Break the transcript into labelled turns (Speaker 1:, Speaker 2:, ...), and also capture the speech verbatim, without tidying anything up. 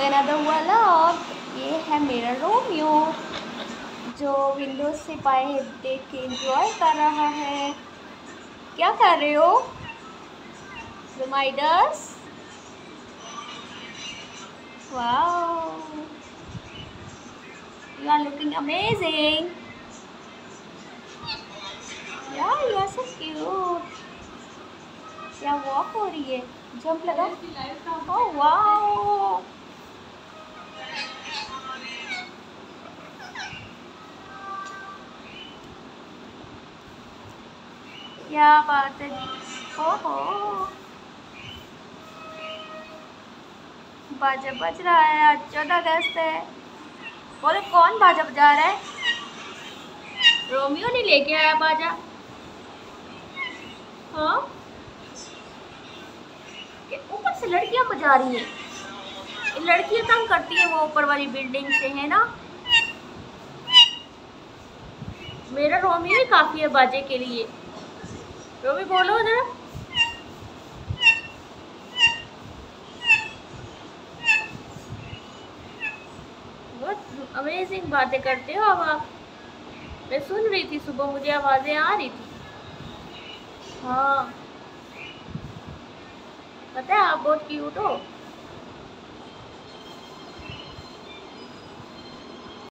Speaker 1: Another vlog. ये है मेरा रोमियो जो विंडोज से बाहर देख के एंजॉय कर रहा है। क्या कर रहे हो reminders? Wow, you are looking amazing. यार यू आर सो क्यूट। क्या वॉक हो रही है, जंप लगा। ओह वाओ, क्या बात है जी। ओहो, बाजा बज रहा है, आज चौदह अगस्त है। बोले कौन बाजा बजा रहा है? रोमियो नहीं लेके आया बाजा। हाँ, ऊपर से लड़कियां बजा रही हैं। लड़कियां तंग करती हैं, वो ऊपर वाली बिल्डिंग से है ना। मेरा रोमियो ही काफी है बाजे के लिए। रोमी बोलो जरा। बहुत अमेजिंग बातें करते हो अब आप। मैं सुन रही थी सुबह, मुझे आवाजें आ रही थी। हाँ, पता है आप बहुत क्यूट हो।